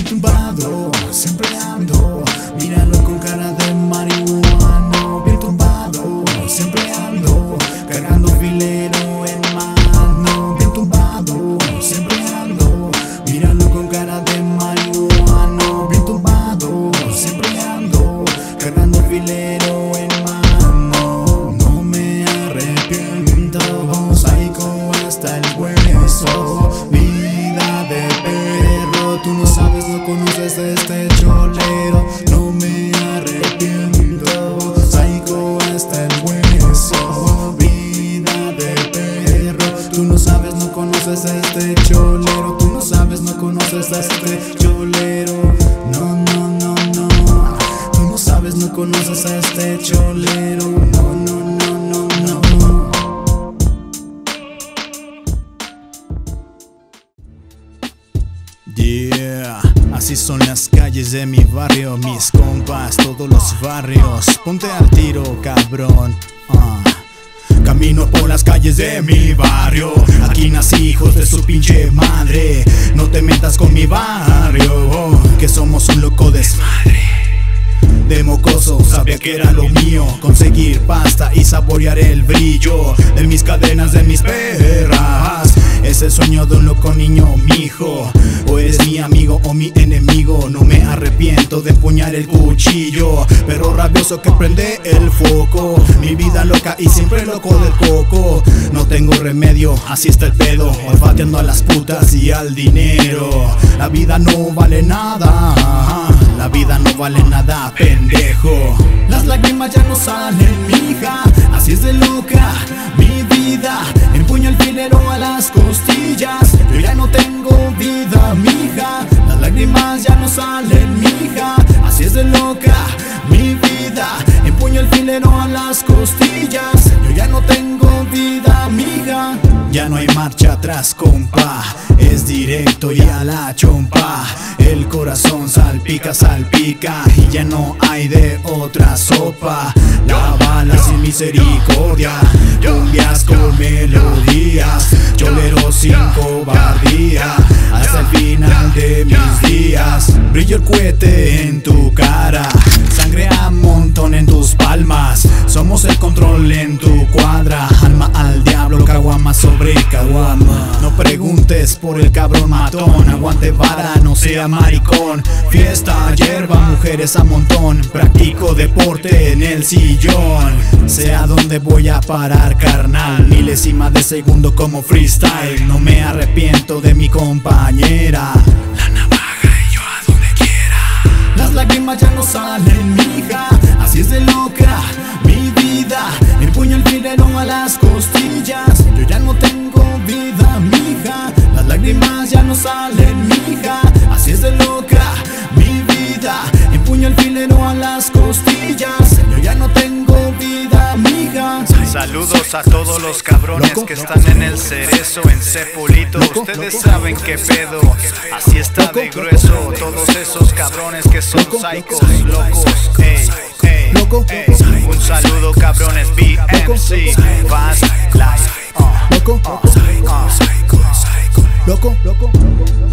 tumbado, siempre ando, míralo con cara de marihuano. Bien tumbado, siempre ando, cargando filero en mano. Bien tumbado, siempre ando, míralo con cara de marihuano. Bien tumbado, siempre ando, cargando filero en mano. No me arrepiento, psycho hasta el hueso. Vida de perro, tú no sabes, no conoces este cholero. No me arrepiento, psycho hasta el hueso. Vida de perro, tú no sabes, no conoces este cholero. Tú no sabes, no conoces a este cholero. No, no, no, no. Tú no sabes, no conoces a este cholero. No, no, no, no, no. Yeah, así son las calles de mi barrio, mis compas, todos los barrios. Ponte al tiro, cabrón. Camino por las calles de mi barrio. Aquí nací, hijos de su pinche madre. No te metas con mi barrio, que somos un loco desmadre. De mocoso sabía que era lo mío, conseguir pasta y saborear el brillo de mis cadenas, de mis perras. Es el sueño de un loco niño, mijo. O eres mi amigo o mi enemigo. No me arrepiento de empuñar el cuchillo, pero rabioso que prende el foco. Mi vida loca y siempre loco del coco. No tengo remedio, así está el pedo, olfateando a las putas y al dinero. La vida no vale nada, la vida no vale nada, pendejo. Las lágrimas ya no salen, mija, así es de loca mi vida. Empuño el filero a las costillas, yo ya no tengo vida, mija. Las lágrimas ya no salen, mija, así es de loca mi vida. Empuño el filero a las costillas, yo ya no tengo vida, mija. Ya no hay marcha atrás, compa, es directo y a la chompa. El corazón salpica, salpica y ya no hay de otra sopa. La bala sin misericordia, cumbias con melodías, cholero sin cobardía, hasta el final de mis días. Brilla el cohete en tu cara, sangre a montón en tus palmas. Somos el control en tu cuadra, alma al diablo, caguama sobre caguama. No preguntes por el cabrón matón, aguante vara, no sea maricón. Fiesta, hierba, mujeres a montón, practico deporte en el sillón. Sé a dónde voy a parar, carnal, milésima de segundo como freestyle. No me arrepiento de mi compañera, la navaja y yo a donde quiera. Las lágrimas ya no salen, mija, así es de loca mi vida. Empuño el filero a las costillas, yo ya no tengo vida, mija. Las lágrimas ya no salen, mija, así es de loca mi vida. Empuño el filero a las costillas, yo ya no tengo vida, mija. Saludos a todos los cabrones que están en el Cerezo, en Cepulito. Ustedes saben qué pedo, así está de grueso. Todos esos cabrones que son psicos, locos, ey, ey, ey. Un saludo cabrones, BMC, Fast Life. Loco, loco.